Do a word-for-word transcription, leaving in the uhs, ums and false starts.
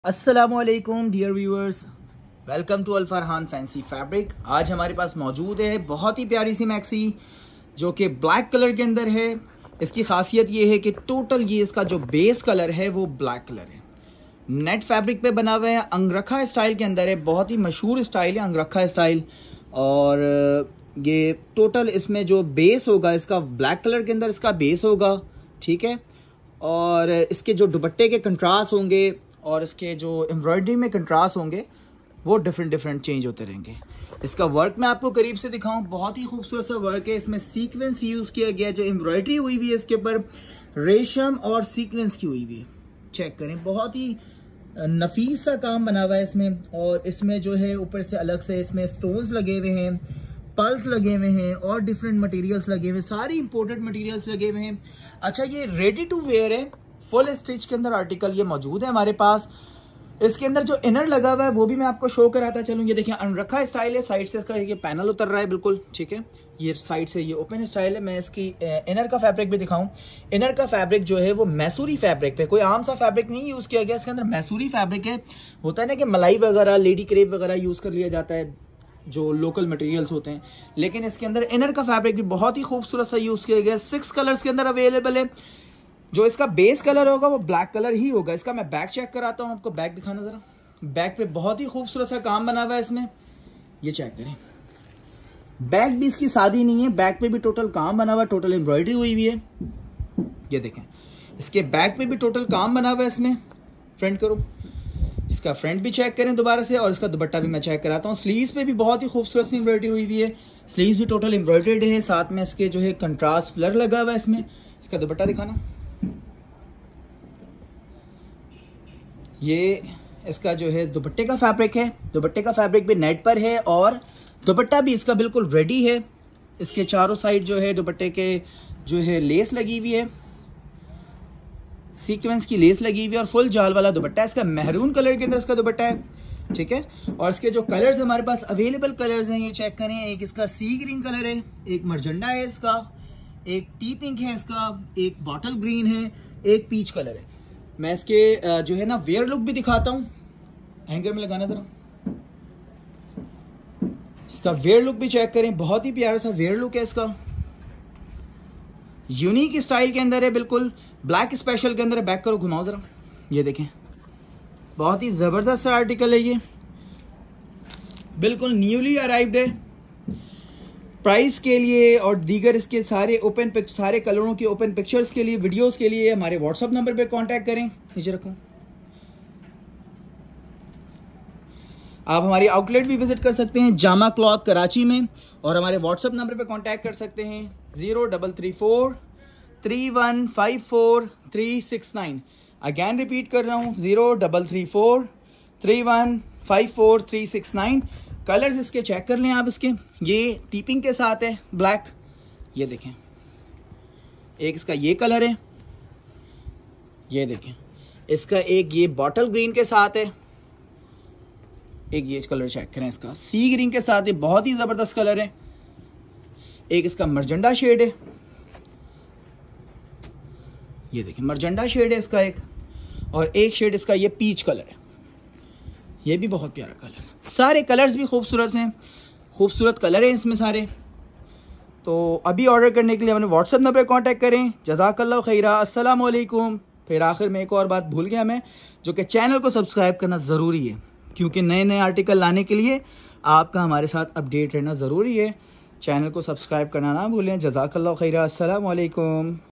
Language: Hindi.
अस्सलामुअलैकुम dear viewers, welcome to Al Farhan fancy fabric. आज हमारे पास मौजूद है बहुत ही प्यारी सी मैक्सी जो कि ब्लैक कलर के अंदर है। इसकी खासियत ये है कि टोटल ये इसका जो बेस कलर है वो ब्लैक कलर है। नेट फैब्रिक पे बना हुआ है, अंगरखा स्टाइल के अंदर है। बहुत ही मशहूर स्टाइल है अंगरखा स्टाइल। और ये टोटल इसमें जो बेस होगा इसका ब्लैक कलर के अंदर इसका बेस होगा, ठीक है। और इसके जो दुपट्टे के कंट्रास्ट होंगे और इसके जो एम्ब्रॉयडरी में कंट्रास्ट होंगे वो डिफरेंट डिफरेंट चेंज होते रहेंगे। इसका वर्क मैं आपको करीब से दिखाऊं, बहुत ही खूबसूरत सा वर्क है। इसमें सीक्वेंस यूज किया गया, जो एम्ब्रॉयडरी हुई हुई है इसके ऊपर रेशम और सीक्वेंस की हुई हुई है। चेक करें, बहुत ही नफीस सा काम बना हुआ है इसमें। और इसमें जो है ऊपर से अलग से इसमें स्टोन्स लगे हुए हैं, पल्स लगे हुए हैं और डिफरेंट मटेरियल्स लगे हुए हैं, सारी इंपोर्टेड मटेरियल्स लगे हुए हैं। अच्छा, ये रेडी टू वेयर है, फुल स्टिच के अंदर आर्टिकल ये मौजूद है हमारे पास। इसके अंदर जो इनर लगा हुआ है वो भी मैं आपको शो कराता चलूँ। ये देखिए अनरखा स्टाइल है, साइड से इसका ये पैनल उतर रहा है बिल्कुल, ठीक है। ये साइड से ये ओपन स्टाइल है। मैं इसकी इनर का फैब्रिक भी दिखाऊं। इनर का फैब्रिक जो है वो मैसूरी फैब्रिक पे, कोई आम सा फैब्रिक नहीं यूज किया गया। इसके अंदर मैसूरी फैब्रिक है। होता है ना कि मलाई वगैरह, लेडी क्रेप वगैरह यूज कर लिया जाता है, जो लोकल मटेरियल्स होते हैं, लेकिन इसके अंदर इनर का फैब्रिक भी बहुत ही खूबसूरत सा यूज किया गया। सिक्स कलर्स के अंदर अवेलेबल है। जो इसका बेस कलर होगा वो ब्लैक कलर ही होगा। इसका मैं बैक चेक कराता हूँ आपको। बैक दिखाना जरा। बैक पे बहुत ही खूबसूरत सा काम बना हुआ है इसमें, ये चेक करें। बैक भी इसकी सादी नहीं है, बैक पे भी टोटल काम बना हुआ है, टोटल एम्ब्रॉयडरी हुई हुई है। ये देखें, इसके बैक पे भी टोटल काम बना हुआ है इसमें। फ्रंट करो, इसका फ्रंट भी चेक करें दोबारा से। और इसका दुपट्टा भी मैं चेक कराता हूँ। स्लीव्स पे भी बहुत ही खूबसूरत सी एम्ब्रॉयडरी हुई हुई है। स्लीव्स भी टोटल एम्ब्रॉयडर्ड है, साथ में इसके जो है कंट्रास्ट फ्लर लगा हुआ है इसमें। इसका दुपट्टा दिखाना। ये इसका जो है दुपट्टे का फैब्रिक है। दुपट्टे का फैब्रिक भी नेट पर है और दुपट्टा भी इसका बिल्कुल रेडी है। इसके चारों साइड जो है दुपट्टे के जो है लेस लगी हुई है, सीक्वेंस की लेस लगी हुई है और फुल जाल वाला दुपट्टा है। इसका मैरून कलर के अंदर इसका दुपट्टा है, ठीक है। और इसके जो कलर्स हमारे पास अवेलेबल कलर्स हैं ये चेक करें। एक इसका सी ग्रीन कलर है, एक मरजंडा है इसका, एक टी पिंक है इसका, एक बॉटल ग्रीन है, एक पीच कलर है। मैं इसके जो है ना वेयर लुक भी दिखाता हूँ। हैंगर में लगाना जरा। इसका वेयर लुक भी चेक करें, बहुत ही प्यारा सा वेयर लुक है इसका। यूनिक स्टाइल के अंदर है, बिल्कुल ब्लैक स्पेशल के अंदर है। बैक करो, घुमाओ जरा। ये देखें, बहुत ही जबरदस्त आर्टिकल है ये, बिल्कुल न्यूली अराइव्ड है। प्राइस के लिए और दीगर इसके सारे ओपन पिक सारे कलरों के ओपन पिक्चर्स के लिए, वीडियोस के लिए हमारे व्हाट्सएप नंबर पे कांटेक्ट करें। नीचे रखो। आप हमारी आउटलेट भी विजिट कर सकते हैं जामा क्लॉथ कराची में, और हमारे व्हाट्सएप नंबर पे कांटेक्ट कर सकते हैं zero double three four three one five four three six nine. Again repeat कर रहा हूँ, zero double three four three one five four three six nine. Colours इसके चेक कर लें आप। इसके ये टीपिंग के साथ है ब्लैक, ये देखें। एक इसका ये कलर है, ये देखें। इसका एक ये बॉटल ग्रीन के साथ है, एक ये कलर चेक करें इसका सी ग्रीन के साथ है, बहुत ही जबरदस्त कलर है। एक इसका मरजंडा शेड है, ये देखें मरजंडा शेड है इसका एक। और एक शेड इसका ये पीच कलर है, ये भी बहुत प्यारा कलर है। सारे कलर्स भी खूबसूरत हैं, खूबसूरत कलर हैं इसमें सारे। तो अभी ऑर्डर करने के लिए हमें व्हाट्सएप नंबर पर कांटेक्ट करें। जज़ाकल्लाह खैरा। अस्सलाम वालेकुम। फिर आखिर में एक और बात भूल गया मैं, जो कि चैनल को सब्सक्राइब करना ज़रूरी है, क्योंकि नए नए आर्टिकल लाने के लिए आपका हमारे साथ अपडेट रहना ज़रूरी है। चैनल को सब्सक्राइब करना ना भूलें। जज़ाकल्लाह खैरा। अस्सलाम वालेकुम।